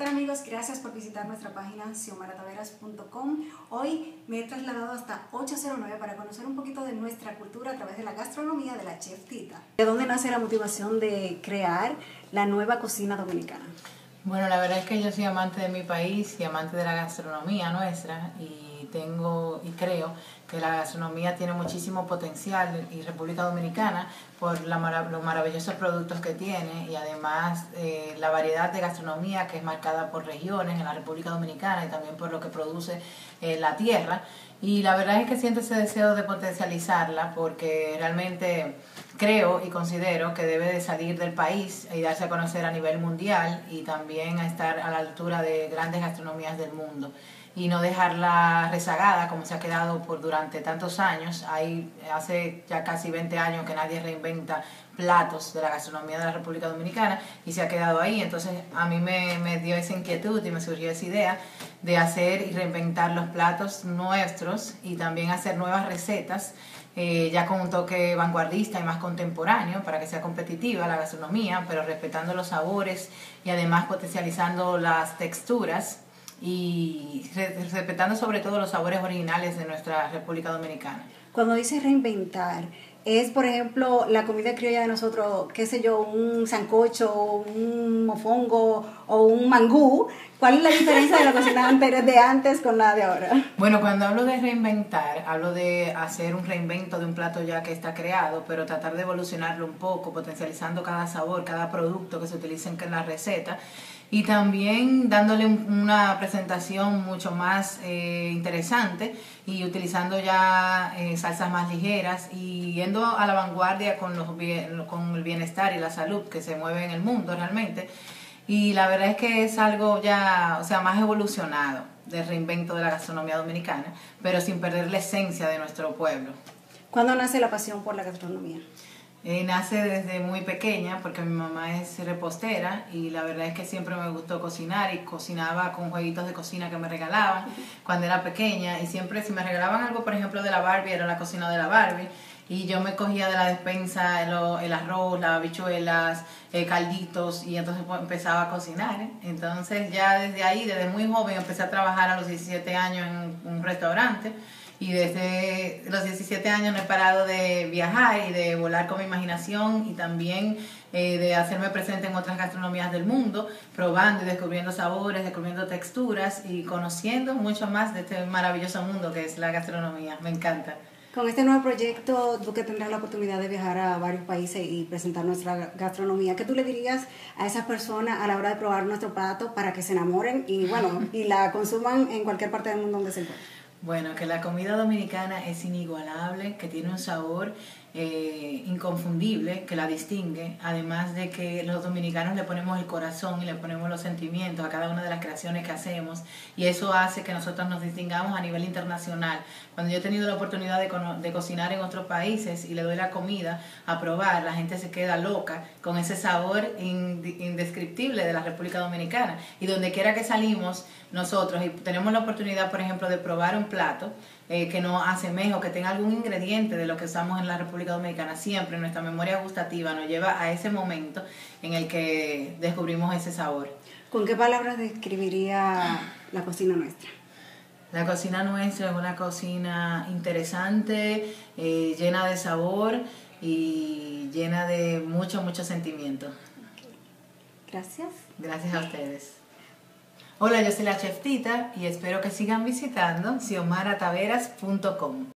tal amigos? Gracias por visitar nuestra página xiomarataveras.com. Hoy me he trasladado hasta 809 para conocer un poquito de nuestra cultura a través de la gastronomía de la Chef Tita. ¿De dónde nace la motivación de crear la nueva cocina dominicana? Bueno, la verdad es que yo soy amante de mi país y amante de la gastronomía nuestra y creo que la gastronomía tiene muchísimo potencial y República Dominicana por los maravillosos productos que tiene y además la variedad de gastronomía que es marcada por regiones en la República Dominicana y también por lo que produce la tierra. Y la verdad es que siento ese deseo de potencializarla porque realmente creo y considero que debe de salir del país y darse a conocer a nivel mundial y también a estar a la altura de grandes gastronomías del mundo y no dejarla rezagada como se ha quedado durante tantos años. Hace ya casi 20 años que nadie reinventa platos de la gastronomía de la República Dominicana y se ha quedado ahí. Entonces a mí me dio esa inquietud y me surgió esa idea de hacer y reinventar los platos nuestros y también hacer nuevas recetas ya con un toque vanguardista y más contemporáneo para que sea competitiva la gastronomía, pero respetando los sabores y además potencializando las texturas y respetando sobre todo los sabores originales de nuestra República Dominicana. Cuando dices reinventar, es por ejemplo la comida criolla de nosotros, qué sé yo, un sancocho, un mofongo o un mangú. ¿Cuál es la diferencia de la cocina anterior de antes con la de ahora? Bueno, cuando hablo de reinventar, hablo de hacer un reinvento de un plato ya que está creado, pero tratar de evolucionarlo un poco, potencializando cada sabor, cada producto que se utilice en la receta y también dándole una presentación mucho más interesante y utilizando ya salsas más ligeras y yendo a la vanguardia con el bienestar y la salud que se mueve en el mundo realmente. Y la verdad es que es algo ya, más evolucionado del reinvento de la gastronomía dominicana, pero sin perder la esencia de nuestro pueblo. ¿Cuándo nace la pasión por la gastronomía? Nace desde muy pequeña porque mi mamá es repostera y la verdad es que siempre me gustó cocinar y cocinaba con jueguitos de cocina que me regalaban cuando era pequeña y siempre si me regalaban algo, por ejemplo, de la Barbie, era la cocina de la Barbie y yo me cogía de la despensa el arroz, las habichuelas, calditos y entonces pues, empezaba a cocinar. Entonces ya desde ahí, desde muy joven, empecé a trabajar a los 17 años en un restaurante. Y desde los 17 años no he parado de viajar y de volar con mi imaginación y también de hacerme presente en otras gastronomías del mundo, probando y descubriendo sabores, descubriendo texturas y conociendo mucho más de este maravilloso mundo que es la gastronomía. Me encanta. Con este nuevo proyecto, tú que tendrás la oportunidad de viajar a varios países y presentar nuestra gastronomía, ¿qué tú le dirías a esas personas a la hora de probar nuestro plato para que se enamoren y y la consuman en cualquier parte del mundo donde se encuentren? Bueno, que la comida dominicana es inigualable, que tiene un sabor inconfundible, que la distingue, además de que los dominicanos le ponemos el corazón y le ponemos los sentimientos a cada una de las creaciones que hacemos y eso hace que nosotros nos distingamos a nivel internacional. Cuando yo he tenido la oportunidad de cocinar en otros países y le doy la comida a probar, la gente se queda loca con ese sabor indescriptible de la República Dominicana y donde quiera que salimos nosotros y tenemos la oportunidad, por ejemplo, de probar un plato que nos asemeje o que tenga algún ingrediente de lo que usamos en la República Dominicana, siempre nuestra memoria gustativa nos lleva a ese momento en el que descubrimos ese sabor. ¿Con qué palabras describiría la cocina nuestra? La cocina nuestra es una cocina interesante, llena de sabor y llena de mucho sentimiento. Gracias. Gracias a ustedes. Hola, yo soy la Chef Tita y espero que sigan visitando xiomarataveras.com.